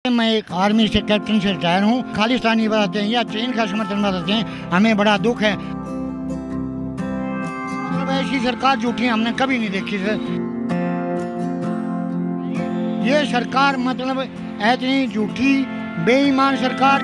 मैं एक आर्मी से कैप्टन से रिटायर हूँ। खालिस्तानी बताते हैं या चीन का समर्थन बताते हैं, हमें बड़ा दुख है। मतलब ऐसी सरकार झूठी हमने कभी नहीं देखी सर। ये सरकार मतलब इतनी झूठी बेईमान सरकार।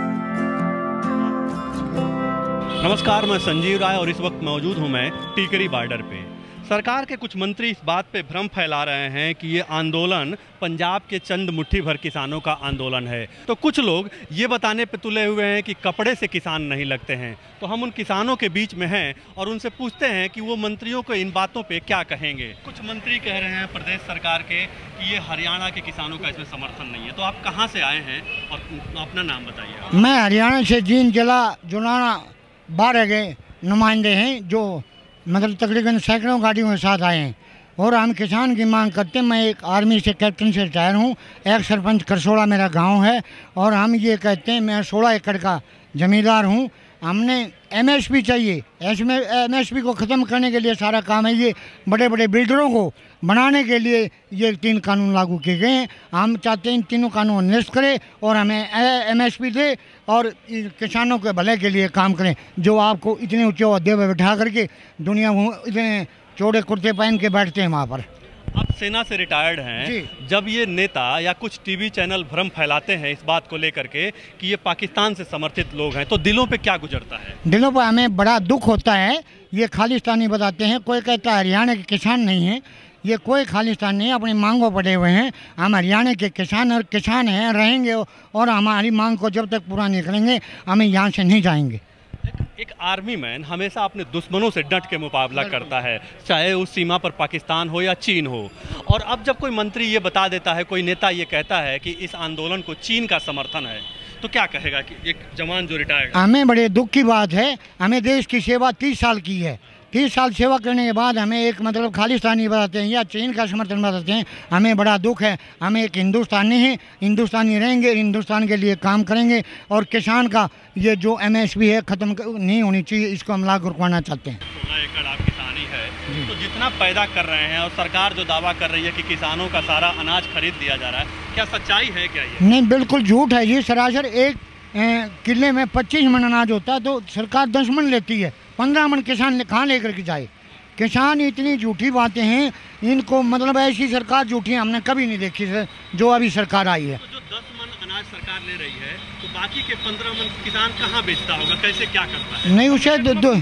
नमस्कार, मैं संजीव राय और इस वक्त मौजूद हूं मैं टीकरी बॉर्डर पे। सरकार के कुछ मंत्री इस बात पे भ्रम फैला रहे हैं कि ये आंदोलन पंजाब के चंद मुट्ठी भर किसानों का आंदोलन है। तो कुछ लोग ये बताने पे तुले हुए हैं कि कपड़े से किसान नहीं लगते हैं। तो हम उन किसानों के बीच में हैं और उनसे पूछते हैं कि वो मंत्रियों को इन बातों पे क्या कहेंगे। कुछ मंत्री कह रहे हैं प्रदेश सरकार के कि ये हरियाणा के किसानों का इसमें समर्थन नहीं है। तो आप कहाँ से आए हैं और अपना नाम बताइए। मैं हरियाणा से जींद जिला जुलाना 12 गए नुमाइंदे हैं, जो मतलब तकरीबन सैकड़ों गाड़ियों के साथ आए हैं और हम किसान की मांग करते हैं। मैं एक आर्मी से कैप्टन से रिटायर हूँ। एक सरपंच करसोड़ा मेरा गांव है और हम ये कहते हैं, मैं 16 एकड़ का ज़मींदार हूँ। हमने एमएसपी चाहिए। एमएसपी को ख़त्म करने के लिए सारा काम है। ये बड़े बड़े बिल्डरों को बनाने के लिए ये 3 कानून लागू किए गए हैं। हम चाहते हैं इन तीनों कानून निरस्त करें और हमें एमएसपी दे और किसानों के भले के लिए काम करें। जो आपको इतने ऊंचे ओहदे पर बैठा करके दुनिया इतने चौड़े कुर्ते पहन के बैठते हैं वहाँ पर। आप सेना से रिटायर्ड हैं। जब ये नेता या कुछ टीवी चैनल भ्रम फैलाते हैं इस बात को लेकर के कि ये पाकिस्तान से समर्थित लोग हैं, तो दिलों पे क्या गुजरता है? दिलों पे हमें बड़ा दुख होता है। ये खालिस्तानी बताते हैं। कोई कहता है हरियाणा के किसान नहीं है। ये कोई खालिस्तान नहीं है, अपनी मांगों पड़े हुए हैं। हम हरियाणा के किसान और किसान हैं, रहेंगे और हमारी मांग को जब तक पूरा नहीं करेंगे हमें यहाँ से नहीं जाएंगे। एक आर्मी मैन हमेशा अपने दुश्मनों से डट के मुकाबला करता है, चाहे उस सीमा पर पाकिस्तान हो या चीन हो। और अब जब कोई मंत्री ये बता देता है, कोई नेता ये कहता है कि इस आंदोलन को चीन का समर्थन है, तो क्या कहेगा कि एक जवान जो रिटायर्ड? हमें बड़े दुख की बात है। हमें देश की सेवा 30 साल की है। 30 साल सेवा करने के बाद हमें एक मतलब खालिस्तानी बताते हैं या चीन का समर्थन बताते हैं, हमें बड़ा दुख है। हम एक हिंदुस्तानी हैं, हिंदुस्तानी रहेंगे, हिंदुस्तान के लिए काम करेंगे और किसान का ये जो एमएसपी है ख़त्म नहीं होनी चाहिए, इसको हम लागू करवाना चाहते हैं। 16 एकड़ आप किसानी है, तो जितना पैदा कर रहे हैं और सरकार जो दावा कर रही है कि किसानों का सारा अनाज खरीद दिया जा रहा है, क्या सच्चाई है क्या ये? नहीं, बिल्कुल झूठ है ये सरासर। एक किले में 25 मन अनाज होता है तो सरकार 10 मन लेती है। 15 मन किसान कहाँ लेकर के जाए? किसान इतनी झूठी बातें हैं, इनको मतलब ऐसी सरकार झूठी हमने कभी नहीं देखी सर, जो अभी सरकार आई है। तो जो 10 मन अनाज सरकार ले रही है, तो बाकी के 15 मन किसान कहाँ बेचता होगा, कैसे क्या करता है? नहीं, उसे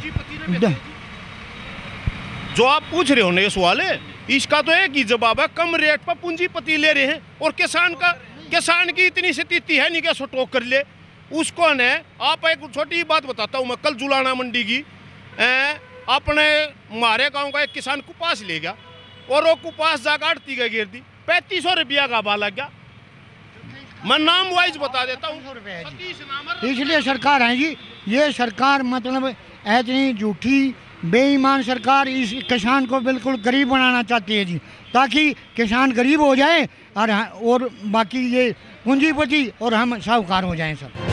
जो आप पूछ रहे हो ना ये सवाल है, इसका तो एक ही जवाब है, कम रेट पर पूंजीपति ले रहे हैं और किसान की इतनी स्थिति है नहीं कि स्टॉक कर ले उसको ने। आप एक छोटी बात बताता हूँ मैं, कल जुलाना मंडी की अपने हमारे गांव का एक किसान कुपास ले गया और वो कुपास जाकर आड़ती का गिर दी, 3500 रुपया का भाव लग गया। मैं नाम वाइज बता देता हूँ। इसलिए सरकार है जी, ये सरकार मतलब इतनी झूठी बेईमान सरकार इस किसान को बिल्कुल गरीब बनाना चाहती है जी, ताकि किसान गरीब हो जाए और बाकी ये पूंजीपति और हम साहूकार हो जाएं सर।